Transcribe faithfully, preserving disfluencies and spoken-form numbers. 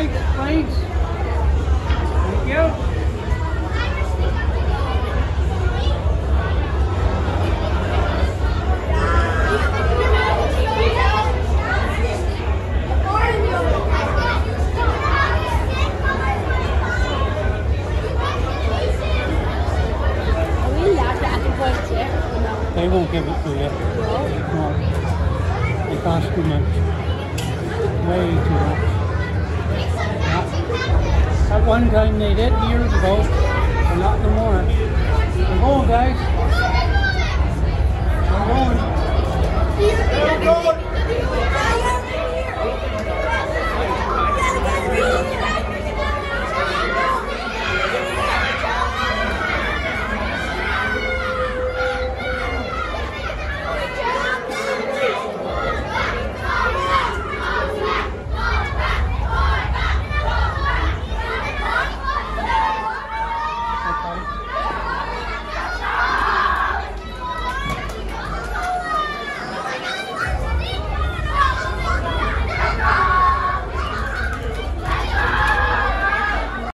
Thanks, thanks. Thank you. They won't give it to you. No. It costs too much. Way too much. Yeah. At one time they did years ago, but not no more. We're going, guys. We're going.